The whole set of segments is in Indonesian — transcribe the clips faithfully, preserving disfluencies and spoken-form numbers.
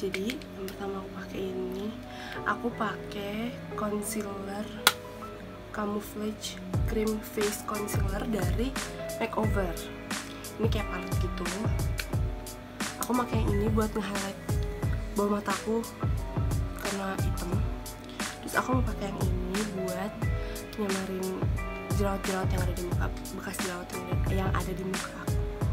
Jadi yang pertama aku pakai ini, aku pakai concealer camouflage cream face concealer dari Makeover. Ini kayak palet gitu. Aku pakai yang ini buat nge-highlight bawah mataku karena hitam. Terus aku mau pakai yang ini buat nyamarin jerawat-jerawat yang ada di muka, bekas jerawat yang ada di muka aku.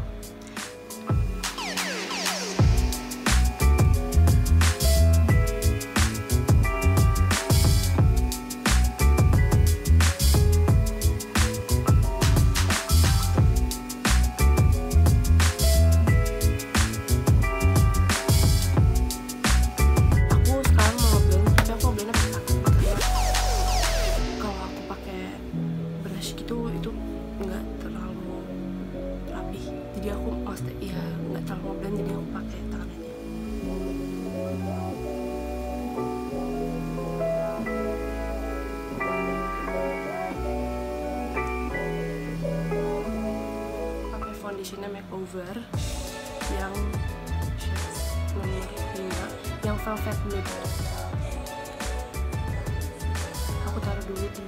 Jadi aku maksudnya ya nggak terlalu blend, jadi aku pakai tangan aja. Pakai foundationnya Makeover yang nomor lima, yang Velvet Nude. Aku taruh dulu di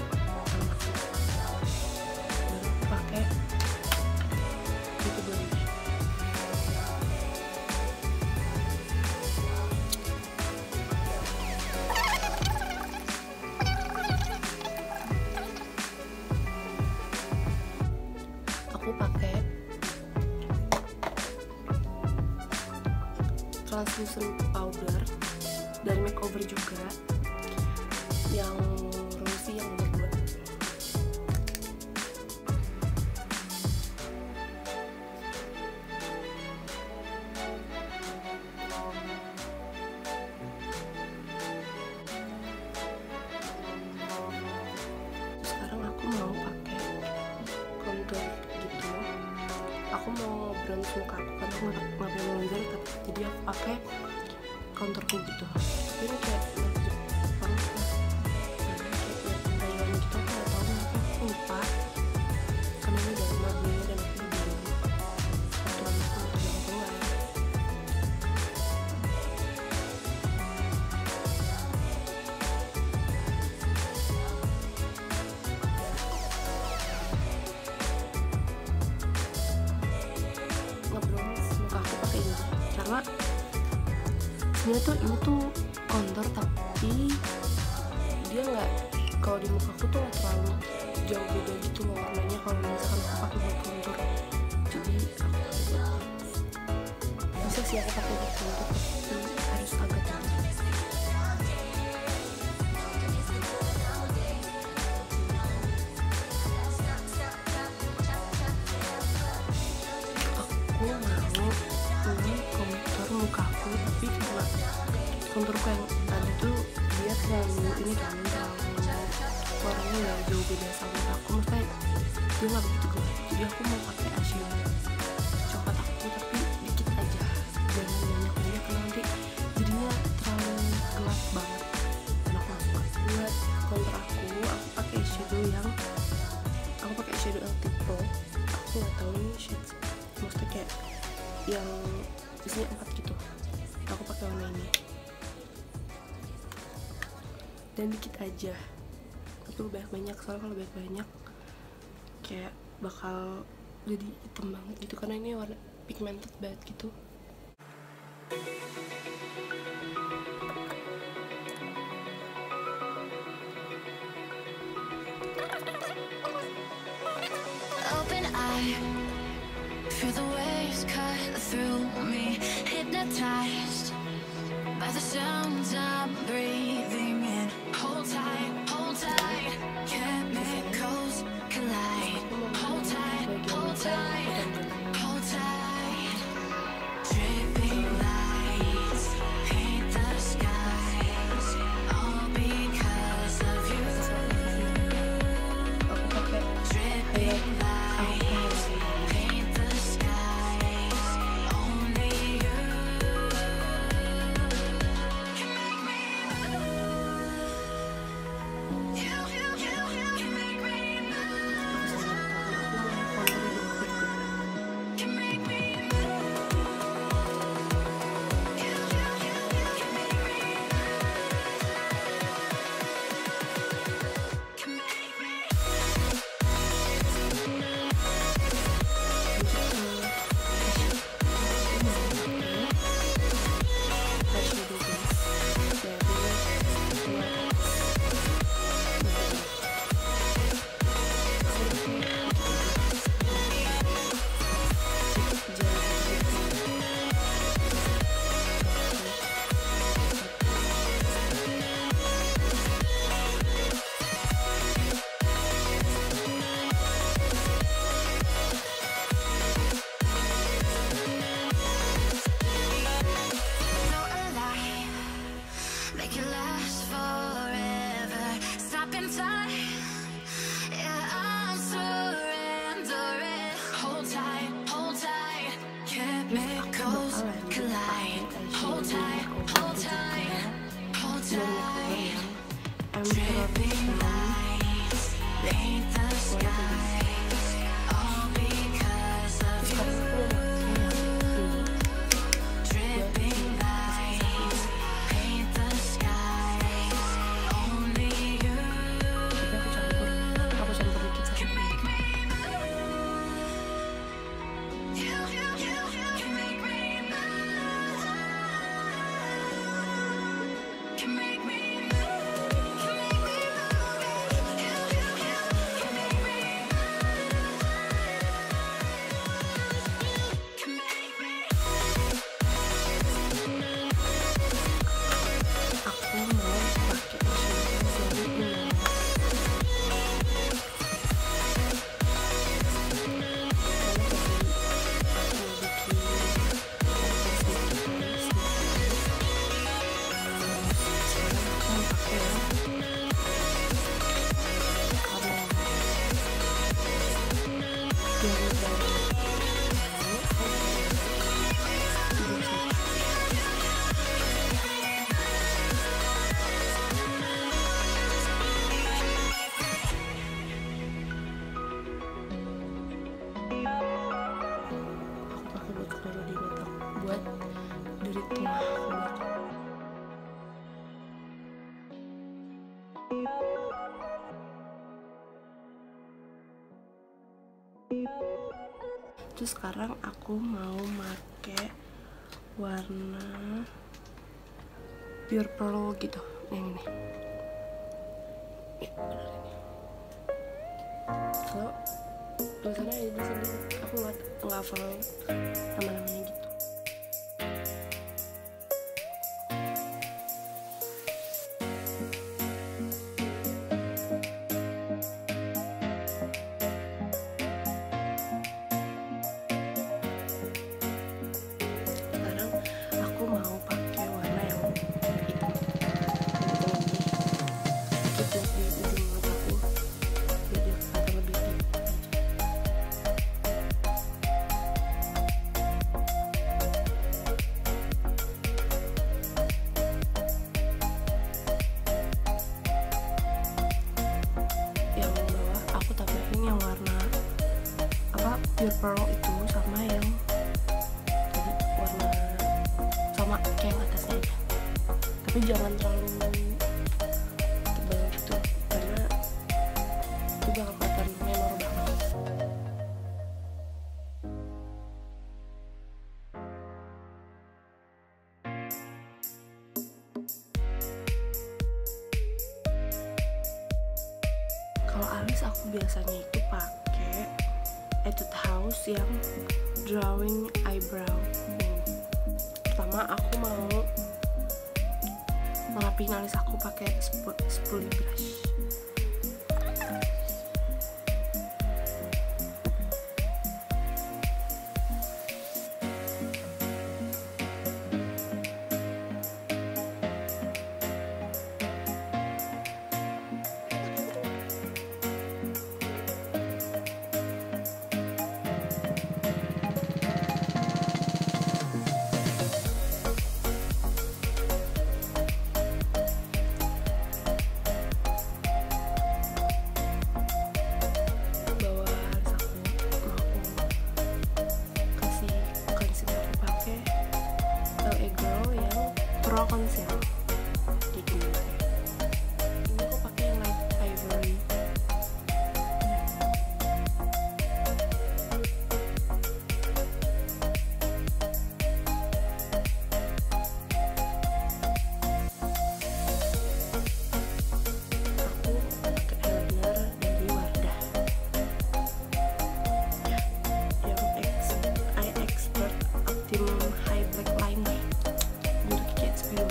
aku pakai translucent powder dari Makeover juga, yang rosy yang nomor dua. Sekarang aku mau pakai contour gitu. Aku mau bronze muka aku kan aku nggak pakai bronzer, jadi aku pakai contourku gitu. Ini kayak Jepang kan, kayak Taiwan gitu. Aku nggak tahu kenapa aku lupa karena ini dari Mabelnya dan aku beli contour aku untuk yang tua. Ngebronze muka aku pakai ini karena sebenarnya tuh ini tuh contour, tapi dia nggak, kalau di muka aku tuh nggak terlalu jauh beda gitu loh warnanya kalau misalkan aku pakai buat contour. Jadi aku bisa sih aku pakai buat contour, tapi harus agak terang. Aku mau ini contour mukaku, tapi cuma contourku yang tadi tuh dia terlalu ini kan, terlalu warnanya nggak jauh beda sama aku, maksudnya dia nggak begitu gelap. Jadi aku mau pakai eyeshadow coklat aku, tapi dikit aja, jangan banyak banyak karena nanti jadinya terlalu gelap banget dan aku nggak suka. Buat contour aku, aku pakai eyeshadow yang aku pakai eyeshadow L T Pro. Aku nggak tahu ini shade, maksudnya kayak yang isinya empat gitu. Aku pakai warna ini dan dikit aja, tapi banyak-banyak, soalnya kalau banyak-banyak kayak bakal jadi hitam banget gitu karena ini warna pigmented banget gitu. Open eye, feel the waves cut through me, hypnotized by the sounds I'm breathing in. Hold tight, hold tight, chemicals collide. Hold tight, hold tight, hold tight. Dripping lights paint the skies, all because of you. Dripping lights paint the skies, only you can make me pakai buat taruh di mata buat dari tengah ke belakang. Terus sekarang aku mau pakai warna pure pearl gitu, yang ini. Ya, benar ini. Kalau tulisannya ada di sini, aku nggak nggak hafal nama-namanya gitu. Sekarang aku mau pakai warna yang hitam. Hitam ini sedikit di ujung mataku biar dia kelihatan lebih pink aja. Yang bawah aku tambahin yang warna apa pure pearl itu sama yang tadi warna sama kayak yang atasnya aja, tapi jangan terlalu tebal gitu karena itu bakal kelihatan menor banget. Kalau alis aku biasanya itu pakai Etude House yang drawing eyebrow. Hmm. Pertama aku mau ngelapiin alis aku pakai spoolie brush. Pro concealer kayak gini. Ini aku pakai yang light ivory. Aku pakai eyeliner dari Wardah yang X Eye Expert Optimum High Black Liner. Gitu.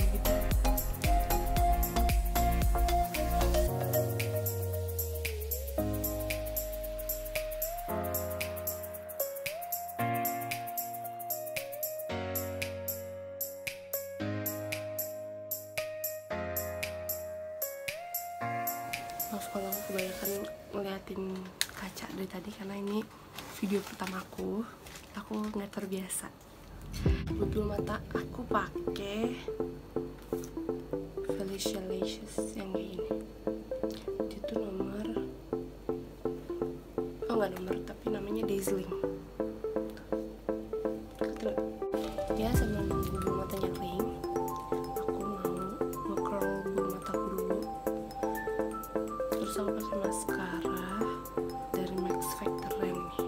Maaf kalau aku kebanyakan ngeliatin kaca dari tadi karena ini video pertamaku, aku nggak terbiasa. Buat bulu mata aku pakai Felicia Lashes yang kayak ini. Dia tuh nomor, oh nggak nomor tapi namanya Dazzling. Ya sambil nunggu bulu matanya kering, aku mau nge-curl bulu mataku dulu. Terus aku pakai maskara dari Max Factor yang ini.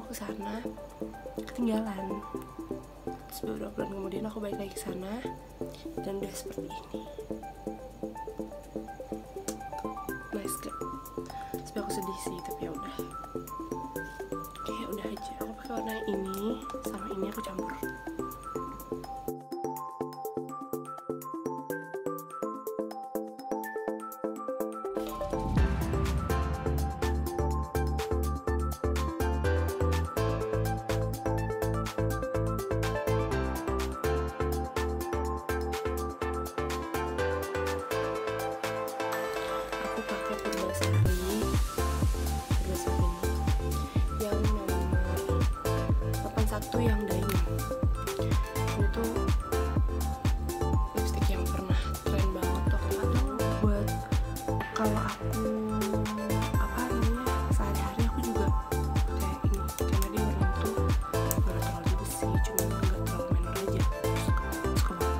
aku ke sana ketinggalan. Terus beberapa bulan kemudian aku balik lagi ke sana dan udah seperti ini. Nice gak? Tapi aku sedih sih, tapi ya udah. Oke, ya udah aja. Aku pakai warna yang ini sama ini aku campur. Satu yang Daim, ini tuh lipstick yang pernah tren banget waktu itu buat kalau aku apa namanya sehari-hari aku juga kayak ini, karena dia warna tuh nggak terlalu bersih, cuma nggak terlalu menor aja. Suka, suka banget.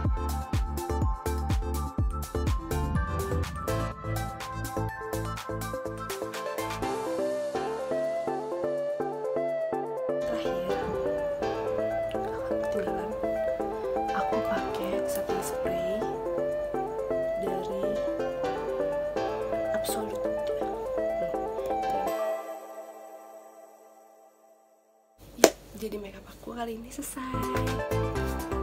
Terakhir ketinggalan, aku pakai setting spray dari Absolute. Ya, jadi makeup aku kali ini selesai.